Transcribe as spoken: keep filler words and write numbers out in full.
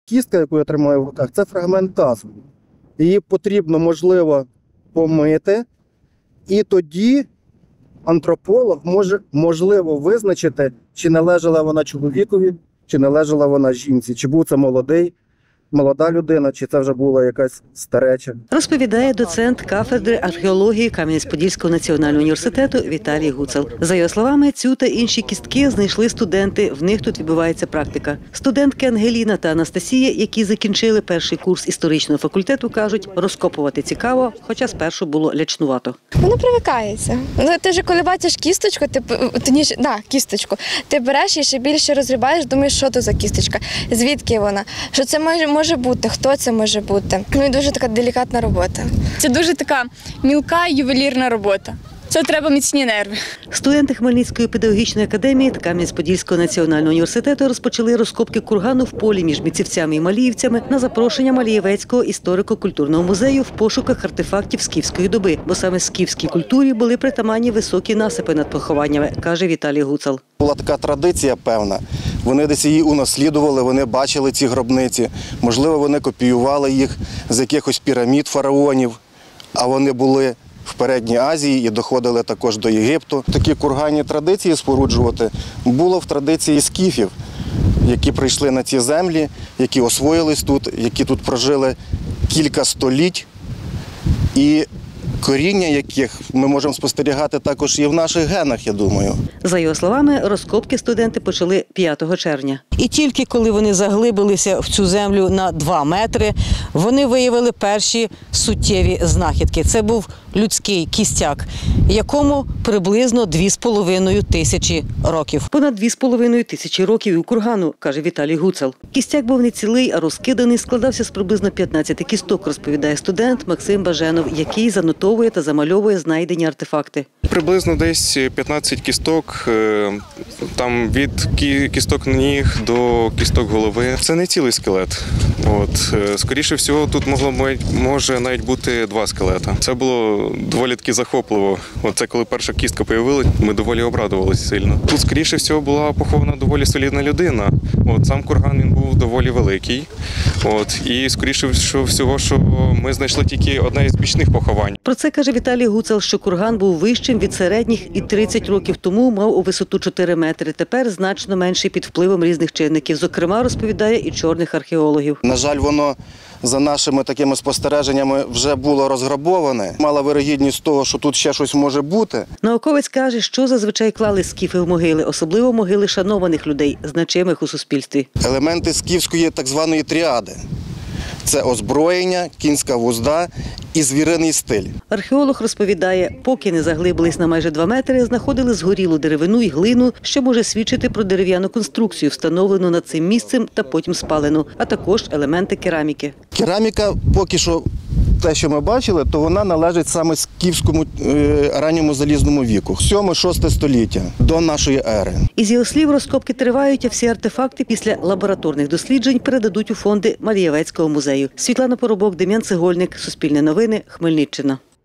Кістка, яку я тримаю в руках, це фрагмент тазу. Її потрібно, можливо, помити, і тоді антрополог може, можливо, визначити, чи належала вона чоловікові, чи належала вона жінці, чи був це молодий, молода людина, чи це вже була якась стареча. Розповідає доцент кафедри археології Кам'янець-Подільського національного університету Віталій Гуцел. За його словами, цю та інші кістки знайшли студенти, в них тут відбувається практика. Студентки Ангеліна та Анастасія, які закінчили перший курс історичного факультету, кажуть, розкопувати цікаво, хоча спершу було лячнувато. Воно привикається. Ну, ти ж коли бачиш кісточку, ти, тоді, да, кісточку, ти береш і ще більше розгрібаєш, думаєш, що то за кісточка, звідки вона, що це може, може бути, хто це може бути. Ну і дуже така делікатна робота. Це дуже така мілка ювелірна робота. Це треба міцні нерви. Студенти Хмельницької педагогічної академії та Кам'янець-Подільського національного університету розпочали розкопки кургану в полі між Міцівцями і Маліївцями на запрошення Малієвецького історико-культурного музею в пошуках артефактів скіфської доби, бо саме скіфській культурі були притаманні високі насипи над похованнями, каже Віталій Гуцел. Була така традиція певна. Вони десь її унаслідували, вони бачили ці гробниці. Можливо, вони копіювали їх з якихось пірамід фараонів, а вони були в Передній Азії і доходили також до Єгипту. Такі курганні традиції споруджувати було в традиції скіфів, які прийшли на ці землі, які освоїлись тут, які тут прожили кілька століть. І коріння яких ми можемо спостерігати також і в наших генах, я думаю. За його словами, розкопки студенти почали п'ятого червня. І тільки коли вони заглибилися в цю землю на два метри, вони виявили перші суттєві знахідки. Це був людський кістяк, якому приблизно дві з половиною тисячі років. Понад дві з половиною тисячі років і у кургану, каже Віталій Гуцел. Кістяк був не цілий, а розкиданий, складався з приблизно п'ятнадцяти кісток, розповідає студент Максим Баженов, який занотовує та замальовує знайдені артефакти. Приблизно десь п'ятнадцять кісток, там від кісток ніг до кісток голови. Це не цілий скелет. От. Скоріше всього, тут могло може навіть бути два скелета. Це було доволі таки захопливо. От це коли перша кістка з'явилася, ми доволі обрадувалися сильно. Тут, скоріше всього, була похована доволі солідна людина. От, сам курган він був доволі великий. От, і, скоріше всього, що ми знайшли тільки одне із бічних поховань. Про це каже Віталій Гуцел, що курган був вищим від середніх і тридцять років тому мав у висоту чотири метри. Тепер значно менший під впливом різних чинників. Зокрема, розповідає і чорних археологів. На жаль, воно за нашими такими спостереженнями вже було розграбоване. Мала вирогідність того, що тут ще щось може бути. Науковець каже, що зазвичай клали скіфи в могили, особливо могили шанованих людей, значимих у суспільстві. Елементи скіфської так званої тріади. Це озброєння, кінська вузда і звіриний стиль. Археолог розповідає, поки не заглибились на майже два метри, знаходили згорілу деревину і глину, що може свідчити про дерев'яну конструкцію, встановлену над цим місцем та потім спалену, а також елементи кераміки. Кераміка поки що, те, що ми бачили, то вона належить саме скіфському е, ранньому залізному віку, сьоме-шосте століття до нашої ери. Із його слів, розкопки тривають, а всі артефакти після лабораторних досліджень передадуть у фонди Малієвецького музею. Світлана Поробок, Дем'ян Цегольник, Суспільне новини, Хмельниччина.